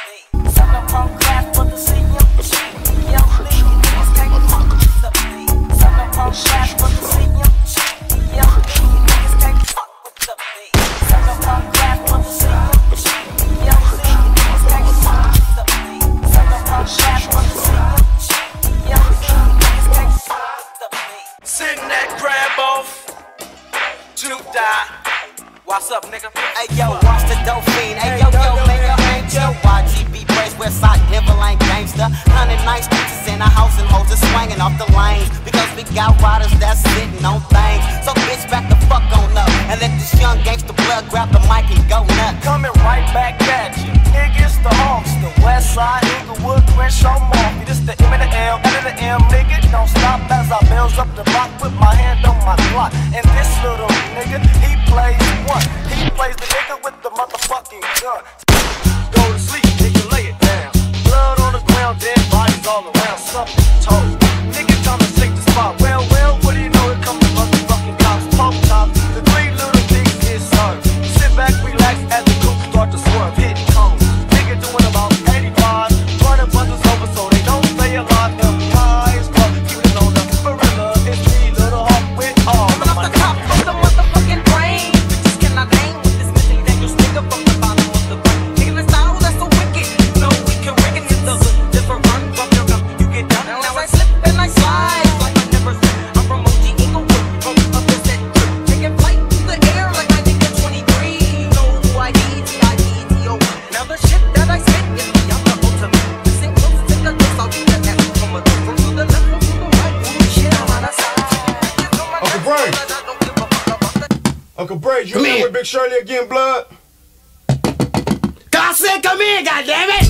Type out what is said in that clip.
beat. Suck up on clap for the CM. Yo, leave niggas can't fuck with the beat. Suck up on clap for the CM. Yo, leave niggas can't fuck with the beat. Suck up on clap for the CM. Yo, leave niggas can't fuck with the beat. Suck up on clap for the CM. Yo, leave niggas can't fuck with the beat. Sitting at crab off, Juke die. What's up, nigga? Hey yo, watch the Dolphin. Hey yo, man, yo, ain't yo. YGB Brace, Westside, Denver Lane gangster. 109 streets in a house and hoes is swinging off the lanes. Because we got riders that's sitting on things. So bitch, back the fuck on up and let this young gangster blood grab the mic and go nuts. Coming right back at you. Niggas the Hawks, the Westside, Inglewood, Crenshaw, Murphy. This the M and the L, N and the M, nigga. Don't stop as I bells up the block, put my hand on my Glock. And this little nigga, he plays one. He plays the nigga with the motherfucking gun. Go to sleep, nigga, lay it down. Blood on the ground, dead bodies all around. Something told. Nigga trying to shake the spot. Well, what do you know? Here come the motherfucking cops. Pump top, the three little things get served. Sit back, relax as the coupe start to swerve. Hitting cones. Nigga doing about 85. Running buses over so they don't stay alive. FBI is club, keep it on the gorilla. It's me, little Hawk with all the money. Top of the motherfucking brain. Bitches cannot hang with this Mr. Daniels nigga from the bottom of the brain. Nigga, the style that's so wicked. You know we can rig it in the hood. Different run from your gun. You get done. Now I slip and I slide like I never said. I'm from OG Inglewood, from up the set. Taking flight through the air like I think I'm 23. You know who I need, T-I-D-T-O. Now the shit that I spit is beyond the ultimate. Listen close to the list, I'll do the next. From to the left, from to the right. Shit, I'm out of sight. Uncle Bray. Uncle Bray, you in with Big Shirley again, blood? I said come in, goddammit!